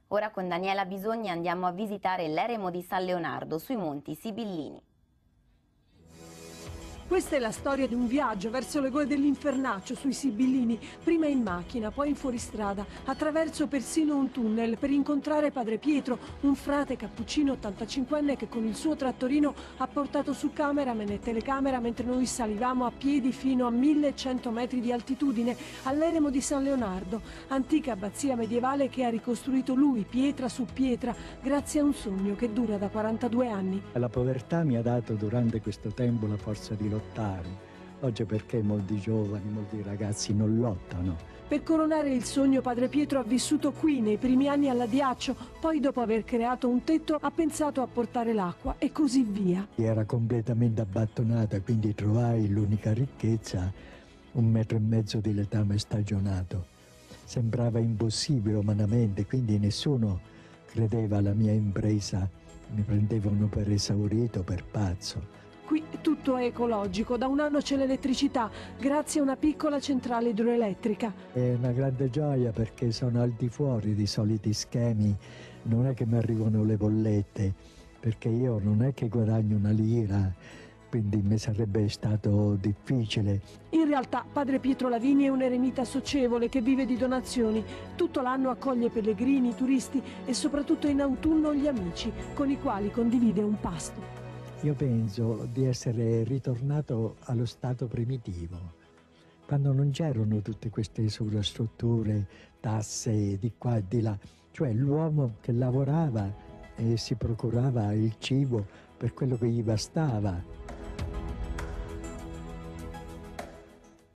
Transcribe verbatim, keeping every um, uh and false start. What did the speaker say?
Ora con Daniela Bisogni andiamo a visitare l'eremo di San Leonardo sui Monti Sibillini. Questa è la storia di un viaggio verso le gole dell'Infernaccio sui Sibillini, prima in macchina, poi in fuoristrada, attraverso persino un tunnel per incontrare Padre Pietro, un frate cappuccino ottantacinquenne che con il suo trattorino ha portato su cameraman e telecamera mentre noi salivamo a piedi fino a millecento metri di altitudine all'eremo di San Leonardo, antica abbazia medievale che ha ricostruito lui, pietra su pietra, grazie a un sogno che dura da quarantadue anni. La povertà mi ha dato durante questo tempo la forza di lottare. Oggi perché molti giovani, molti ragazzi non lottano? Per coronare il sogno Padre Pietro ha vissuto qui nei primi anni all'Adiaccio, poi dopo aver creato un tetto ha pensato a portare l'acqua e così via. Era completamente abbandonata, quindi trovai l'unica ricchezza, un metro e mezzo di letame stagionato. Sembrava impossibile umanamente, quindi nessuno credeva alla mia impresa, mi prendevano per esaurito, per pazzo. Qui tutto è ecologico, da un anno c'è l'elettricità, grazie a una piccola centrale idroelettrica. È una grande gioia perché sono al di fuori di soliti schemi, non è che mi arrivano le bollette, perché io non è che guadagno una lira, quindi mi sarebbe stato difficile. In realtà Padre Pietro Lavini è un eremita socievole che vive di donazioni. Tutto l'anno accoglie pellegrini, turisti e soprattutto in autunno gli amici, con i quali condivide un pasto. Io penso di essere ritornato allo stato primitivo, quando non c'erano tutte queste sovrastrutture, tasse di qua e di là, cioè l'uomo che lavorava e si procurava il cibo per quello che gli bastava.